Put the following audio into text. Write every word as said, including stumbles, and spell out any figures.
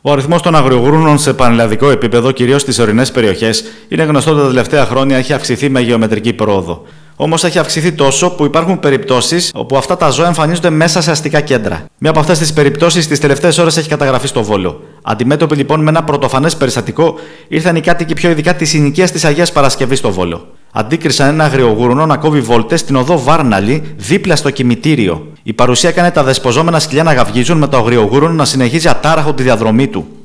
Ο αριθμός των αγριογούρνων σε πανελλαδικό επίπεδο, κυρίως στις ορεινές περιοχές, είναι γνωστό ότι τα τελευταία χρόνια έχει αυξηθεί με γεωμετρική πρόοδο. Όμως έχει αυξηθεί τόσο που υπάρχουν περιπτώσεις όπου αυτά τα ζώα εμφανίζονται μέσα σε αστικά κέντρα. Μία από αυτές τις περιπτώσεις τις τελευταίες ώρες έχει καταγραφεί στο Βόλο. Αντιμέτωποι λοιπόν με ένα πρωτοφανές περιστατικό, ήρθαν οι κάτοικοι πιο ειδικά της συνοικίας της Αγίας Παρασκευής στο Βόλο. Αντίκρισαν ένα αγριογούρνο να κόβει βόλτες στην οδό Βάρναλη, δίπλα στο κημητήριο. Η παρουσία έκανε τα δεσποζόμενα σκυλιά να γαυγίζουν, με το αγριογούρνο να συνεχίζει ατάραχο τη διαδρομή του.